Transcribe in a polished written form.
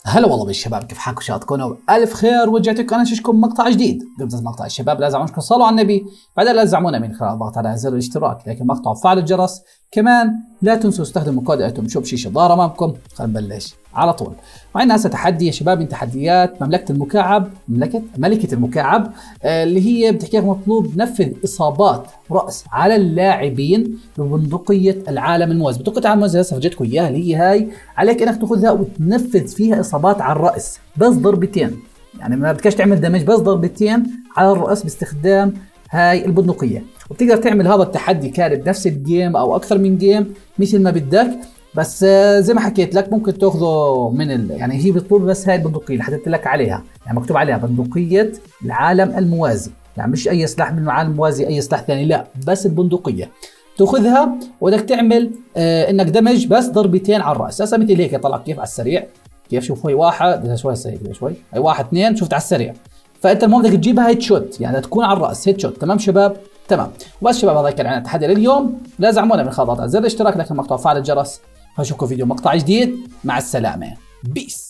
هلا والله بالشباب، كيف حالكم؟ شاء تكونوا بألف خير. ورجعت انا اشوفكم مقطع جديد. قبل مقطع الشباب لازم انكم صلوا على النبي، بعدين لا تزعمونا من خلال الضغط على زر الاشتراك، لكن مقطع وفعل الجرس. كمان لا تنسوا تستخدموا كود اتوم شيشه ظاهر امامكم. خلينا نبلش على طول. وعندنا هسه تحدي يا شباب من تحديات مملكه المكعب، ملكه المكعب، اللي هي بتحكي لك مطلوب نفذ اصابات راس على اللاعبين ببندقيه العالم الموازي. بندقيه العالم الموازي هسه فرجيتكم اياها، اللي هي هاي عليك انك تاخذها وتنفذ فيها اصابات على الراس بس ضربتين، يعني ما بدكش تعمل دمج، بس ضربتين على الراس باستخدام هاي البندقيه. وبتقدر تعمل هذا التحدي كان بنفس الجيم او اكثر من جيم مثل ما بدك، بس زي ما حكيت لك ممكن تاخذه من يعني هي بتطلب بس هاي البندقيه اللي حددت لك عليها، يعني مكتوب عليها بندقيه العالم الموازي، يعني مش اي سلاح من العالم الموازي اي سلاح ثاني، لا بس البندقيه تاخذها. وبدك تعمل انك دمج بس ضربتين على الراس. هسه مثل هيك طلع كيف على السريع، كيف شوف هي واحد شوي هسه شوي هي واحد اثنين، شفت على السريع. فانت المهم بدك تجيبها هيد شوت، يعني تكون على الراس هيد شوت. تمام شباب؟ تمام. وبس شباب هذا كان عندنا التحدي لليوم. لا تزعمونا من خلال ضغط على زر الاشتراك، لكن مقطع فعل الجرس. اشوفكم فيديو مقطع جديد. مع السلامه، بيس.